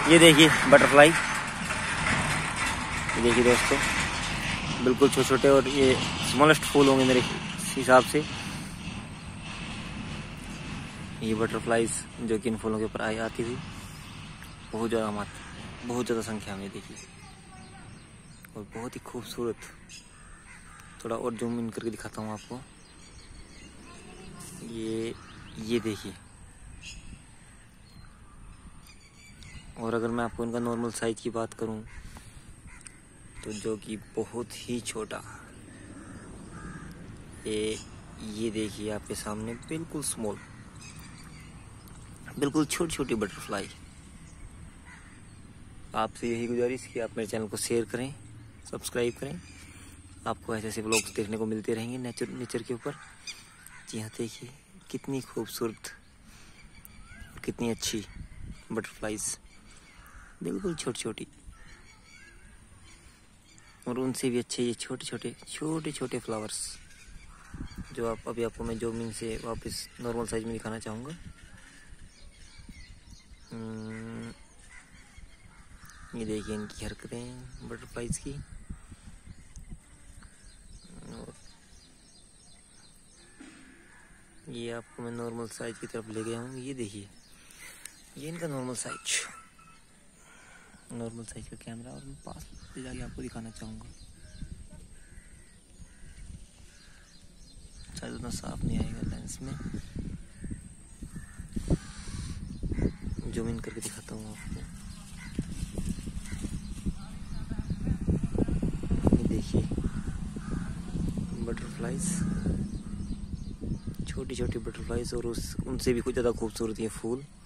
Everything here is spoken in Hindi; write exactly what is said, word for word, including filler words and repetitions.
ये देखिए बटरफ्लाई, ये देखिए दोस्तों, बिल्कुल छोटे छोटे और ये स्मॉलेस्ट फूल होंगे मेरे हिसाब से। ये बटरफ्लाइज जो कि इन फूलों के ऊपर आई आती हुई बहुत ज़्यादा मात्रा, बहुत ज़्यादा संख्या में देखिए, और बहुत ही खूबसूरत। थोड़ा और जूम इन करके दिखाता हूँ आपको। ये ये देखिए, और अगर मैं आपको इनका नॉर्मल साइज की बात करूं तो जो कि बहुत ही छोटा, ये ये देखिए आपके सामने बिल्कुल स्मॉल, बिल्कुल छोटी छोटी बटरफ्लाई। आपसे यही गुजारिश कि आप मेरे चैनल को शेयर करें, सब्सक्राइब करें। आपको ऐसे ऐसे व्लॉग्स देखने को मिलते रहेंगे नेचर नेचर के ऊपर। जी हाँ, देखिए कितनी खूबसूरत, कितनी अच्छी बटरफ्लाइज, बिल्कुल छोटी छोटी, और उनसे भी अच्छे ये छोटे छोटे छोटे छोटे फ्लावर्स, जो आप अभी आपको मैं जूमिंग से वापस नॉर्मल साइज में दिखाना चाहूँगा। ये देखिए इनकी हरकतें बटरफ्लाइज की। और ये आपको मैं नॉर्मल साइज की तरफ ले गया हूँ। ये देखिए, ये इनका नॉर्मल साइज, नॉर्मल साइज का कैमरा, और मैं पास ले जाके आपको दिखाना चाहूँगा। शायद उतना साफ नहीं आएगा लेंस में, जूम इन करके दिखाता हूँ आपको। ये देखिए बटरफ्लाइज, छोटी छोटी बटरफ्लाइज, और उस उनसे भी कुछ ज़्यादा खूबसूरत ये फूल।